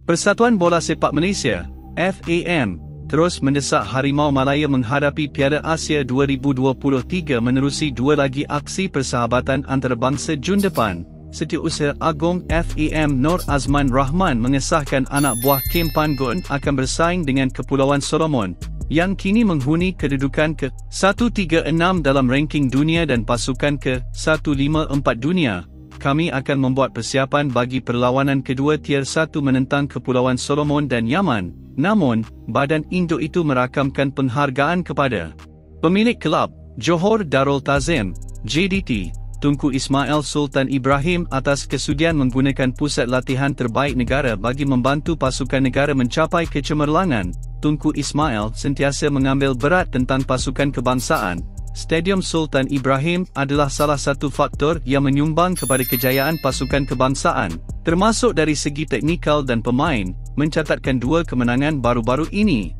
Persatuan Bola Sepak Malaysia, FAM, terus mendesak Harimau Malaya menghadapi Piala Asia 2023 menerusi dua lagi aksi persahabatan antarabangsa Jun depan. Setiausaha Agung FAM Nur Azman Rahman mengesahkan anak buah Kim Pan-gun akan bersaing dengan Kepulauan Solomon, yang kini menghuni kedudukan ke-136 dalam ranking dunia dan pasukan ke-154 dunia. Kami akan membuat persiapan bagi perlawanan kedua Tier 1 menentang Kepulauan Solomon dan Yaman. Namun, badan induk itu merakamkan penghargaan kepada pemilik kelab, Johor Darul Ta'zim, JDT, Tunku Ismail Sultan Ibrahim atas kesudian menggunakan pusat latihan terbaik negara bagi membantu pasukan negara mencapai kecemerlangan. Tunku Ismail sentiasa mengambil berat tentang pasukan kebangsaan. Stadium Sultan Ibrahim adalah salah satu faktor yang menyumbang kepada kejayaan pasukan kebangsaan, termasuk dari segi teknikal dan pemain, mencatatkan dua kemenangan baru-baru ini.